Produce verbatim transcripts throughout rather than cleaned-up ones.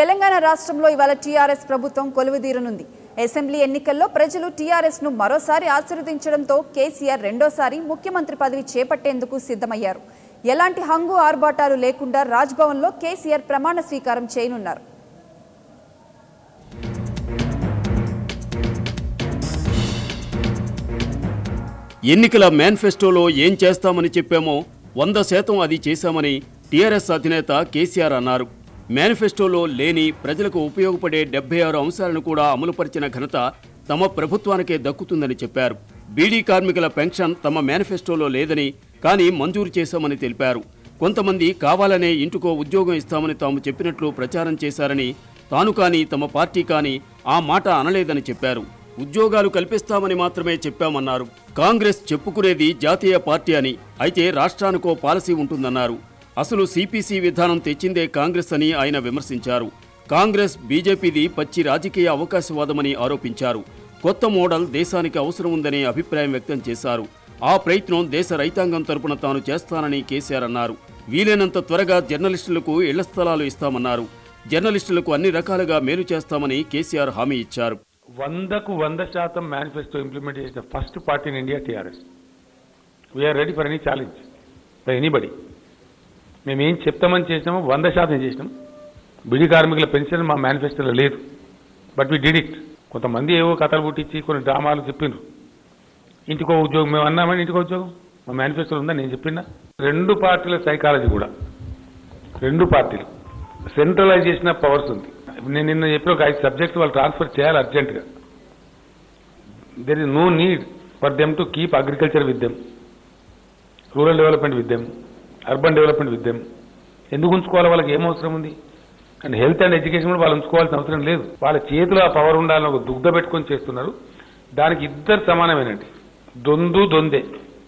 తెలంగాణ రాష్ట్రంలో ఇవాళ టీఆర్ఎస్ ప్రభుత్వం కొలువుదీరనుంది. అసెంబ్లీ ఎన్నికల్లో ప్రజలు టీఆర్ఎస్ ను మరోసారి ఆశీర్వదించడంతో కేసీఆర్ రెండోసారి ముఖ్యమంత్రి పదవి చేపట్టేందుకు సిద్ధమయ్యారు. ఎలాంటి హంగు ఆర్భాటాలు లేకుండా రాజ్భవన్లో కేసీఆర్ ప్రమాణ స్వీకారం చేయనున్నారు. ఎన్నికల మేనిఫెస్టోలో ఏం చేస్తామని చెప్పామో వంద శాతం అది చేశామని టీఆర్ఎస్ అధినేత కేసీఆర్ అన్నారు. మేనిఫెస్టోలో లేని ప్రజలకు ఉపయోగపడే డెబ్బై ఆరు అంశాలను కూడా అమలుపరిచిన ఘనత తమ ప్రభుత్వానికే దక్కుతుందని చెప్పారు. బీడీ కార్మికుల పెన్షన్ తమ మేనిఫెస్టోలో లేదని కానీ మంజూరు చేశామని తెలిపారు. కొంతమంది కావాలనే ఇంటికో ఉద్యోగం ఇస్తామని తాము చెప్పినట్లు ప్రచారం చేశారని, తాను కానీ తమ పార్టీ కానీ ఆ మాట అనలేదని చెప్పారు. ఉద్యోగాలు కల్పిస్తామని మాత్రమే చెప్పామన్నారు. కాంగ్రెస్ చెప్పుకునేది జాతీయ పార్టీ అని, అయితే రాష్ట్రానికో పాలసీ ఉంటుందన్నారు. అసలు సిపిసి విధానం తెచ్చిందే కాంగ్రెస్ అని ఆయన విమర్శించారు. కాంగ్రెస్ బీజేపీది పచ్చి రాజకీయ అవకాశవాదమని ఆరోపించారు. కొత్త మోడల్ దేశానికి అవసరం ఉందనే అభిప్రాయం వ్యక్తం చేశారు. ఆ ప్రయత్నం దేశ రైతాంగం తరపున తాను చేస్తానని కేసీఆర్ అన్నారు. వీలైనంత త్వరగా జర్నలిస్టులకు ఇళ్ల స్థలాలు ఇస్తామన్నారు. జర్నలిస్టులకు అన్ని రకాలుగా మేలు చేస్తామని కేసీఆర్ హామీ ఇచ్చారు. వందకు వంద శాతం మేనిఫెస్టో ఇంప్లిమెంట్ చేసిన first party in India TRS. We are ready for any challenge by anybody. మేము ఏం చెప్తామని చేసినామో వంద శాతం చేసినాం. బిడి కార్మికుల పెన్షన్ మా మేనిఫెస్టోలో లేదు, బట్ వీ డిడ్ ఇట్. కొంతమంది ఏవో కథలు పుట్టించి కొన్ని డ్రామాలు చెప్పిండ్రు. ఇంటికో ఉద్యోగం మేము అన్నామని ఇంటికో ఉద్యోగం మా మేనిఫెస్టోలో ఉందని నేను చెప్పినా. రెండు పార్టీల సైకాలజీ కూడా, రెండు పార్టీలు సెంట్రలైజేషన్ ఆఫ్ పవర్స్ ఉంది. నేను నిన్న చెప్పిన ఒక ఐదు సబ్జెక్ట్స్ వాళ్ళు ట్రాన్స్ఫర్ చేయాలి అర్జెంటుగా. There is no need for them to keep agriculture with them, rural development with them, urban development with them. ఎందుకు ఉంచుకోవాలి? వాళ్ళకి ఏం అవసరం ఉంది? అండ్ హెల్త్ అండ్ ఎడ్యుకేషన్ కూడా వాళ్ళు ఉంచుకోవాల్సిన అవసరం లేదు. వాళ్ళ చేతిలో ఆ పవర్ ఉండాలని ఒక దుగ్ధ పెట్టుకొని చేస్తున్నారు. దానికి ఇద్దరు సమానమేనండి, దొందు దొందే.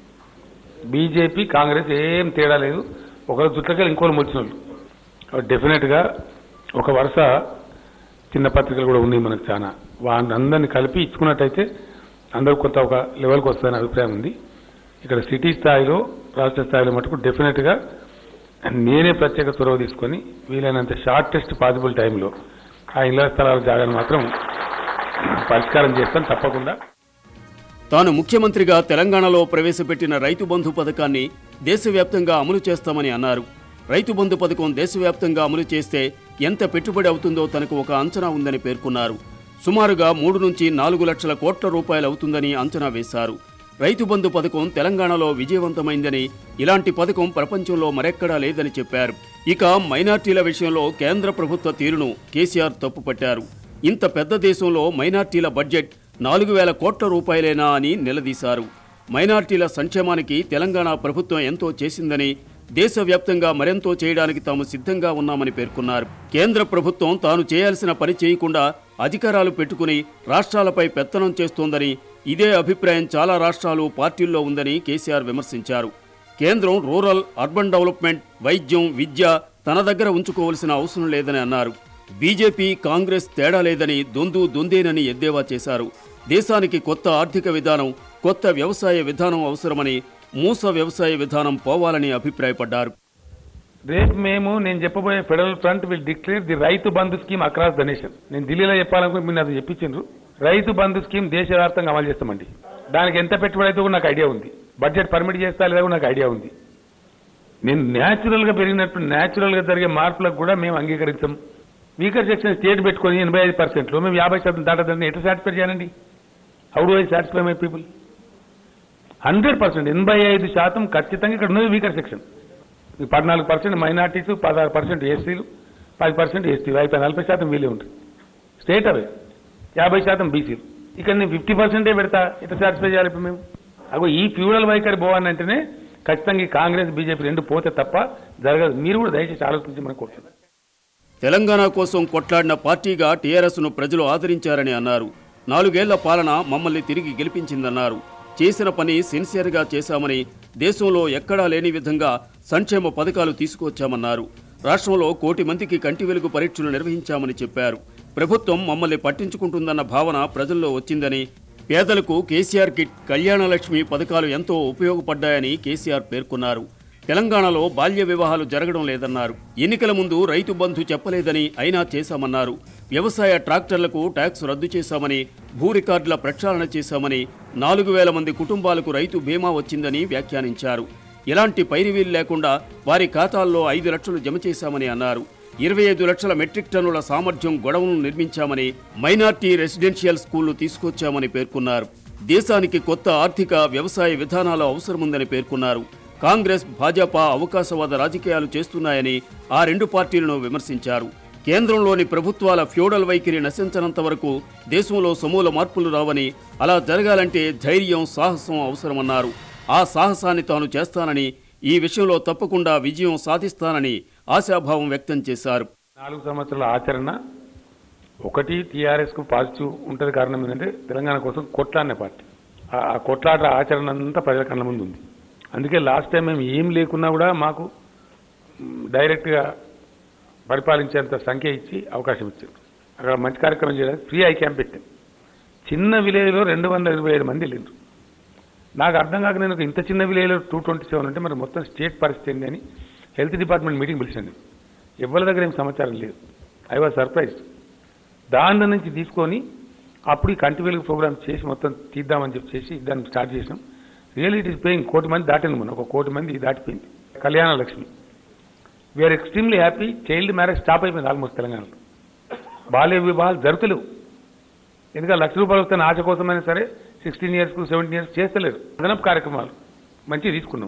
బీజేపీ కాంగ్రెస్ ఏం తేడా లేదు. ఒకరు చుట్టకెళ్ళి ఇంకోరు మొలిచిన వాళ్ళు. డెఫినెట్గా ఒక వరుస చిన్న పత్రికలు కూడా ఉన్నాయి మనకు చాలా. వాళ్ళందరినీ కలిపి ఇచ్చుకున్నట్టయితే అందరూ కొంత ఒక లెవెల్కి వస్తుందని అభిప్రాయం ఉంది. ఇక్కడ సిటీ స్థాయిలో, రాష్ట్ర స్థాయిలో మటుకు డెఫినెట్గా నేనే ప్రత్యేక చొరవ తీసుకొని వీలైనంత షార్టెస్ట్ పాసిబుల్ టైంలో ఆ ఇళ్ల స్థలాల జాగాను మాత్రం పరిష్కారం చేస్తాను తప్పకుండా. తాను ముఖ్యమంత్రిగా తెలంగాణలో ప్రవేశపెట్టిన రైతు బంధు పథకాన్ని దేశవ్యాప్తంగా అమలు చేస్తామని అన్నారు. రైతు బంధు పథకం దేశవ్యాప్తంగా అమలు చేస్తే ఎంత పెట్టుబడి అవుతుందో తనకు ఒక అంచనా ఉందని పేర్కొన్నారు. సుమారుగా మూడు నుంచి నాలుగు లక్షల కోట్ల రూపాయలు అవుతుందని అంచనా వేశారు. రైతు బంధు పథకం తెలంగాణలో విజయవంతమైందని, ఇలాంటి పథకం ప్రపంచంలో మరెక్కడా లేదని చెప్పారు. ఇక మైనార్టీల విషయంలో కేంద్ర ప్రభుత్వ తీరును కేసీఆర్ తప్పుపట్టారు. ఇంత పెద్ద దేశంలో మైనార్టీల బడ్జెట్ నాలుగు వేల కోట్ల రూపాయలేనా అని నిలదీశారు. మైనార్టీల సంక్షేమానికి తెలంగాణ ప్రభుత్వం ఎంతో చేసిందని, దేశవ్యాప్తంగా మరెంతో చేయడానికి తాము సిద్ధంగా ఉన్నామని పేర్కొన్నారు. కేంద్ర ప్రభుత్వం తాను చేయాల్సిన పని చేయకుండా అధికారాలు పెట్టుకుని రాష్ట్రాలపై పెత్తనం చేస్తోందని, ఇదే అభిప్రాయం చాలా రాష్ట్రాలు, పార్టీల్లో ఉందని కేసీఆర్ విమర్శించారు. కేంద్రం రూరల్, అర్బన్ డెవలప్మెంట్, వైద్యం, విద్య తన దగ్గర ఉంచుకోవాల్సిన అవసరం లేదని అన్నారు. బీజేపీ, కాంగ్రెస్ తేడా లేదని, దొందు దొందేనని ఎద్దేవా చేశారు. దేశానికి కొత్త ఆర్థిక విధానం, కొత్త వ్యవసాయ విధానం అవసరమని, మూస వ్యవసాయ విధానం పోవాలని అభిప్రాయపడ్డారు. రేపు మేము నేను చెప్పబోయే federal front will declare the Rythu Bandhu scheme across the nation. నేను ఢిల్లీలో చెప్పాలనుకుని మీరు అది చెప్పించారు. రైతు బంధు స్కీమ్ దేశవ్యాప్తంగా అమలు చేస్తామండి. దానికి ఎంత పెట్టుబడి అయితే కూడా నాకు ఐడియా ఉంది. బడ్జెట్ పర్మిట్ చేస్తా లేదా కూడా నాకు ఐడియా ఉంది. నేను న్యాచురల్ గా పెరిగినట్టు న్యాచురల్ గా జరిగే మార్పులకు కూడా మేము అంగీకరించాం. వీకర్ సెక్షన్ స్టేట్ పెట్టుకుని ఎనభై ఐదు పర్సెంట్ లో మేము యాభై శాతం దాటదని ఎట్లా సాటిస్ఫై చేయాలండి? How do I satisfy my people? Hundred percent ఎనభై ఐదు శాతం ఖచ్చితంగా ఇక్కడ ఉన్నది వీకర్ సెక్షన్. పద్నాలుగు పర్సెంట్ మైనార్టీస్, పదహారు పర్సెంట్ ఎస్సీలు, పది పర్సెంట్ ఎస్టీ, అయిపోయి నలభై శాతం వీలే ఉంటుంది. స్టేట్ అవే యాభై శాతం బీసీలు. ఇక్కడ నేను ఫిఫ్టీ పర్సెంటే పెడతా, ఎట్లా సాటిస్ఫై చేయాలి ఇప్పుడు మేము? అగో ఈ ఫ్యూడల్ వైఖరి పోవాలంటేనే ఖచ్చితంగా కాంగ్రెస్ బీజేపీ రెండు పోతే తప్ప జరగదు. మీరు కూడా దయచేసి ఆలోచించి మనకు కోరుతున్నారు. తెలంగాణ కోసం కొట్లాడిన పార్టీగా టీఆర్ఎస్ ను ప్రజలు ఆదరించారని అన్నారు. నాలుగేళ్ల పాలన మమ్మల్ని తిరిగి గెలిపించిందన్నారు. చేసిన పని సిన్సియర్గా చేశామని, దేశంలో ఎక్కడా లేని విధంగా సంక్షేమ పథకాలు తీసుకొచ్చామన్నారు. రాష్ట్రంలో కోటి మందికి కంటి వెలుగు పరీక్షలు నిర్వహించామని చెప్పారు. ప్రభుత్వం మమ్మల్ని పట్టించుకుంటుందన్న భావన ప్రజల్లో వచ్చిందని, పేదలకు కేసీఆర్ కిట్, కళ్యాణలక్ష్మి పథకాలు ఎంతో ఉపయోగపడ్డాయని కేసీఆర్ పేర్కొన్నారు. తెలంగాణలో బాల్య వివాహాలు జరగడం లేదన్నారు. ఎన్నికల ముందు రైతు బంధు చెప్పలేదని అయినా చేశామన్నారు. వ్యవసాయ ట్రాక్టర్లకు ట్యాక్స్ రద్దు చేశామని, భూ రికార్డుల ప్రక్షాళన చేశామని, నాలుగు వేల మంది కుటుంబాలకు రైతు బీమా వచ్చిందని వ్యాఖ్యానించారు. ఎలాంటి పైరివీలు లేకుండా వారి ఖాతాల్లో ఐదు లక్షలు జమ చేశామని అన్నారు. ఇరవై ఐదు లక్షల మెట్రిక్ టన్నుల సామర్థ్యం గొడవలను నిర్మించామని, మైనార్టీ రెసిడెన్షియల్ స్కూళ్లు తీసుకొచ్చామని పేర్కొన్నారు. దేశానికి కొత్త ఆర్థిక వ్యవసాయ విధానాలు అవసరముందని పేర్కొన్నారు. కాంగ్రెస్, భాజపా అవకాశవాద రాజకీయాలు చేస్తున్నాయని ఆ రెండు పార్టీలను విమర్శించారు. కేంద్రంలోని ప్రభుత్వాల ఫ్యూడల్ వైఖరి నశించనంత వరకు దేశంలో సమూల మార్పులు రావని, అలా జరగాలంటే ధైర్యం, సాహసం అవసరమన్నారు. ఆ సాహసాన్ని తాను చేస్తానని, ఈ విషయంలో తప్పకుండా విజయం సాధిస్తానని ఆశాభావం వ్యక్తం చేశారు. నాలుగు సంవత్సరాల ఆచరణ ఒకటి టీఆర్ఎస్ కు పాజిటివ్ ఉంటుంది. కారణం ఏంటంటే తెలంగాణ కోసం కొట్లాడిన పార్టీ. ఆ కొట్లాట ఆచరణ అంతా ప్రజల కళ్ళ ముందు ఉంది. అందుకే లాస్ట్ టైం మేము ఏం లేకున్నా కూడా మాకు డైరెక్ట్గా పరిపాలించేంత సంఖ్య ఇచ్చి అవకాశం ఇచ్చారు. అక్కడ మంచి కార్యక్రమం చేయడానికి ఫ్రీ ఐ క్యాంప్ పెట్టాం. చిన్న విలేజ్లో రెండు వందల ఇరవై ఏడు మంది వెళ్ళిండ్రు. నాకు అర్థం కాక నేను ఇంత చిన్న విలేజ్లో టూ ట్వంటీ సెవెన్ అంటే మరి మొత్తం స్టేట్ పరిస్థితి ఏంటి అని హెల్త్ డిపార్ట్మెంట్ మీటింగ్ పిలిచాను. ఎవరి దగ్గర ఏం సమాచారం లేదు. I was surprised. దాని నుంచి తీసుకొని అప్పుడు ఈ కంటి వెలుగు ప్రోగ్రామ్ చేసి మొత్తం తీద్దామని చెప్పి చేసి దాన్ని స్టార్ట్ చేసాం. Real it is paying. కోటి మంది దాటింది మనం, ఒక కోటి మంది దాటిపోయింది. Kalyana Lakshmi we are extremely happy. Child marriage stop అయిపోయింది ఆల్మోస్ట్ తెలంగాణలో. బాల్య వివాహాలు జరుగుతలేవు. ఎందుకంటే లక్ష రూపాయలు వస్తున్న ఆశ కోసమైనా సరే సిక్స్టీన్ ఇయర్స్ కు సెవెంటీన్ ఇయర్స్ చేస్తలేరు. అదనపు కార్యక్రమాలు మంచిగా తీసుకున్నాం.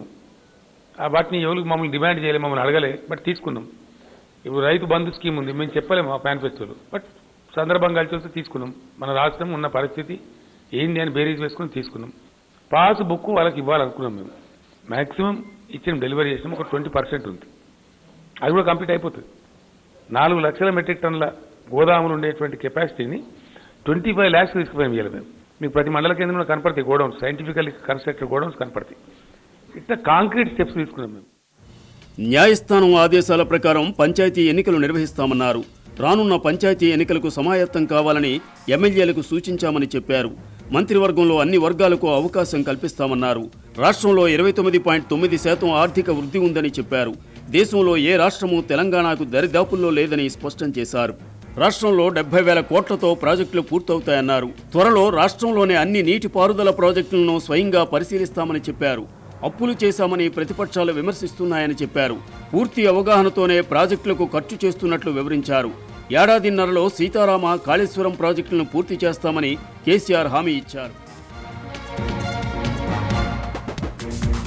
వాటిని ఎవరికి మమ్మల్ని డిమాండ్ చేయలేదు, మమ్మల్ని అడగలే, బట్ తీసుకున్నాం. ఇప్పుడు రైతు బంధు స్కీమ్ ఉంది, మేము చెప్పలేము ఆ మేనిఫెస్టోలో, బట్ సందర్భం కలిసి వస్తే తీసుకున్నాం. మన రాష్ట్రం ఉన్న పరిస్థితి ఏంది అని బేరీజ్ వేసుకుని తీసుకున్నాం. పాస్ బుక్ వాళ్ళకి ఇవ్వాలనుకున్నాం. మేము మ్యాక్సిమం ఇచ్చిన డెలివరీ చేసినాం. ఒక ట్వంటీ పర్సెంట్ ఉంది, అది కూడా కంప్లీట్ అయిపోతుంది. నాలుగు లక్షల మెట్రిక్ టన్నుల గోదాములు ఉండేటువంటి కెపాసిటీని ట్వంటీ ఫైవ్ ల్యాక్స్ తీసుకుపోయాం ఇవ్వాలి మేము. మీకు ప్రతి మండల కేంద్రంలో కనపడతాయి గోడౌన్స్, సైంటిఫికల్లీ కన్స్ట్రక్టెడ్ గోడౌన్స్ కనపడతాయి. ఇట్లా కాంక్రీట్ స్టెప్స్ తీసుకున్నాం మేము. న్యాయస్థానం ఆదేశాల ప్రకారం పంచాయతీ ఎన్నికలు నిర్వహిస్తామన్నారు. రానున్న పంచాయతీ ఎన్నికలకు సమాయత్తం కావాలని ఎమ్మెల్యేలకు సూచించామని చెప్పారు. మంత్రివర్గంలో అన్ని వర్గాలకు అవకాశం కల్పిస్తామన్నారు. రాష్ట్రంలో ఇరవై తొమ్మిది పాయింట్ తొమ్మిది శాతం ఆర్థిక వృద్ధి ఉందని చెప్పారు. దేశంలో ఏ రాష్ట్రమూ తెలంగాణకు దరిదాపుల్లో లేదని స్పష్టం చేశారు. రాష్ట్రంలో డెబ్బై వేల కోట్లతో ప్రాజెక్టులు పూర్తవుతాయన్నారు. త్వరలో రాష్ట్రంలోని అన్ని నీటిపారుదల ప్రాజెక్టులను స్వయంగా పరిశీలిస్తామని చెప్పారు. అప్పులు చేశామని ప్రతిపక్షాలు విమర్శిస్తున్నాయని చెప్పారు. పూర్తి అవగాహనతోనే ప్రాజెక్టులకు ఖర్చు చేస్తున్నట్లు వివరించారు. ఏడాదిన్నరలో సీతారామ, కాళేశ్వరం ప్రాజెక్టులను పూర్తి చేస్తామని కేసీఆర్ హామీ ఇచ్చారు.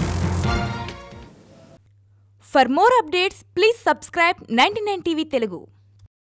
For more updates, please subscribe ninety-nine T V Telugu.